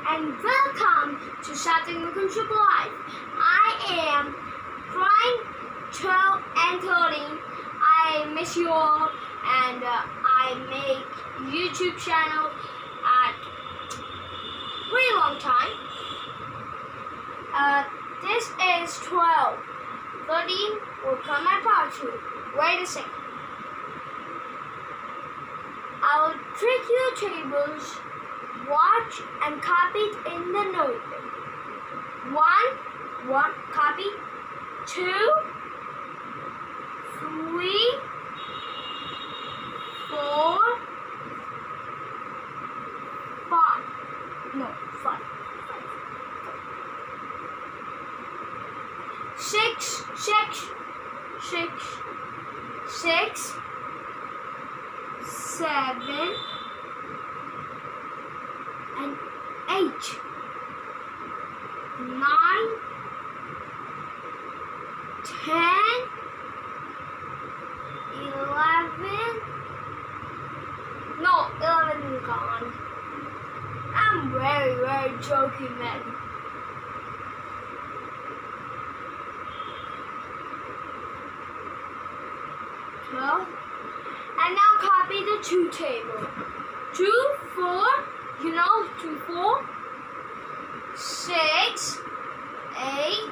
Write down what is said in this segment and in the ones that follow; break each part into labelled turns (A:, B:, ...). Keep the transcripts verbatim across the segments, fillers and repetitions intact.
A: and welcome to Satvik Live. I am trying twelve and thirteen. I miss you all, and uh, I make YouTube channel at pretty long time. Uh, this is twelve. thirteen will come at part two. Wait a second. I'll trick your tables. Watch and copy it in the notebook. One, one, copy. Two, three, four, five. No, five. Six, six, six, six, seven, and eight, nine, ten, eleven. No, eleven is gone. I'm very, very joking, man. twelve. And now copy the two table. Two, four. You know, two, four, six, eight,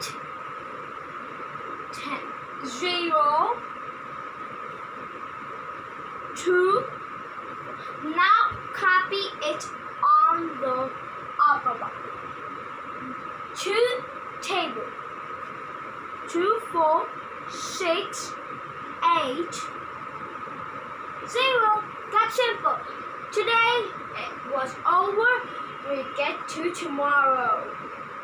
A: ten, zero, two. Now copy it on the upper bar. Two table. Two, four, six, eight, zero. That's simple. Today it was over. We get to tomorrow.